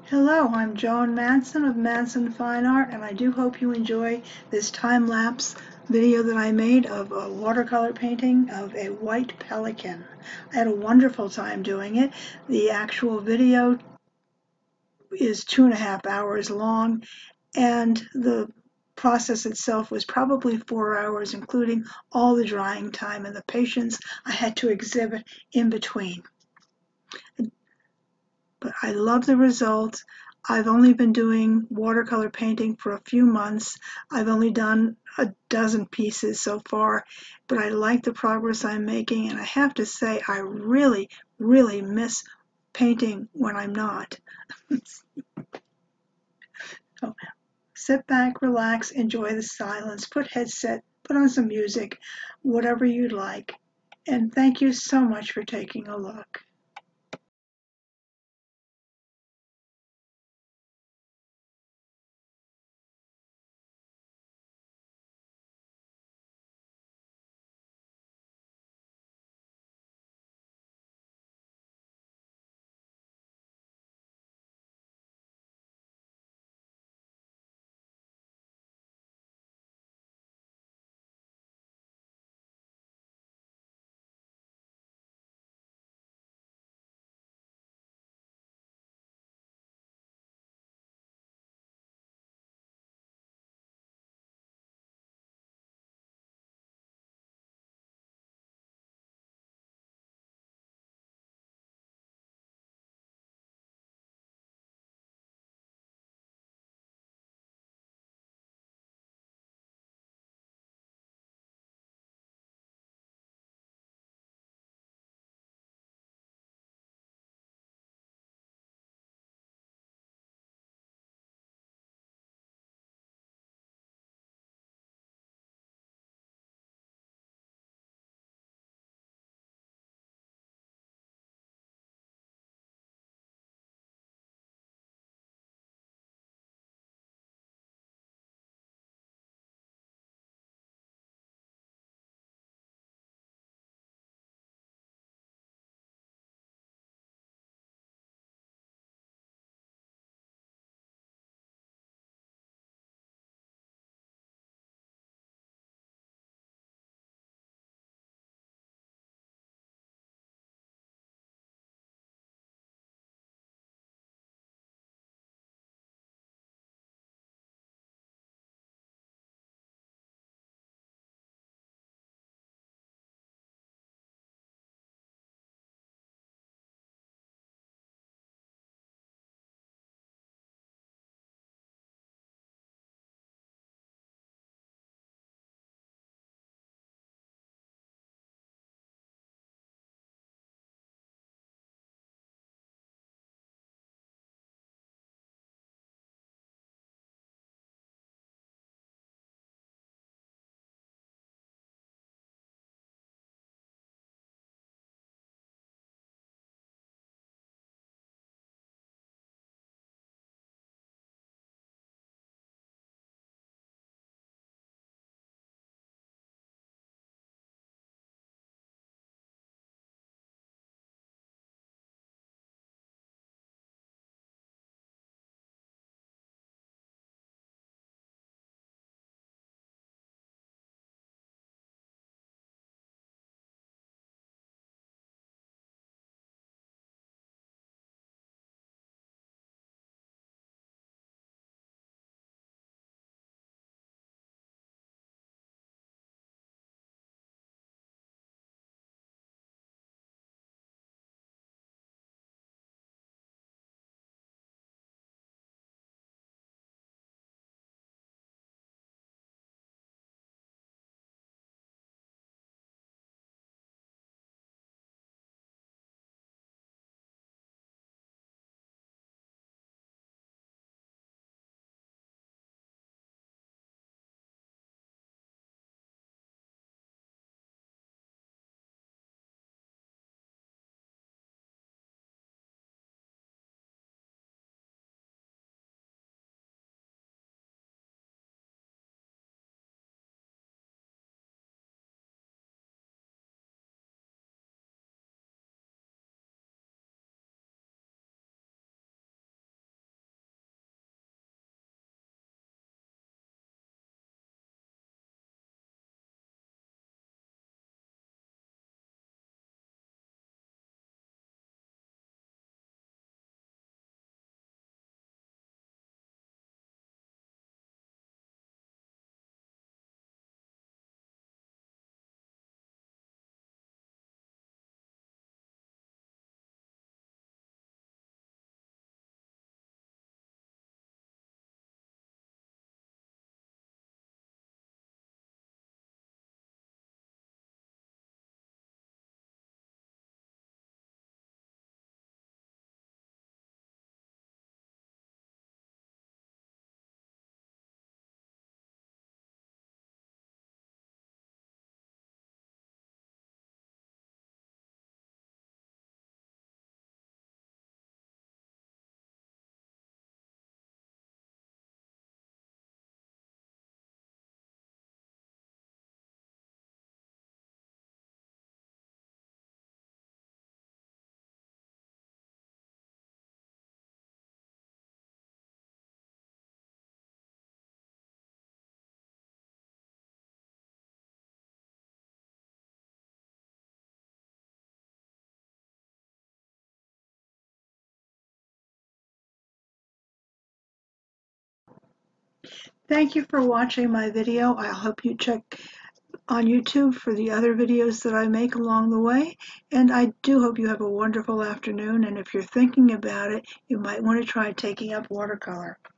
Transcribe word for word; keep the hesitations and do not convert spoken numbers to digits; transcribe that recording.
Hello, I'm Joan Mansson of Mansson Fine Art, and I do hope you enjoy this time-lapse video that I made of a watercolor painting of a white pelican. I had a wonderful time doing it. The actual video is two and a half hours long, and the process itself was probably four hours, including all the drying time and the patience I had to exhibit in between. But I love the results. I've only been doing watercolor painting for a few months. I've only done a dozen pieces so far, but I like the progress I'm making, and I have to say I really, really miss painting when I'm not. So sit back, relax, enjoy the silence, put headset, put on some music, whatever you'd like. And thank you so much for taking a look. Thank you for watching my video. I hope you check on YouTube for the other videos that I make along the way. And I do hope you have a wonderful afternoon. And if you're thinking about it, you might want to try taking up watercolor.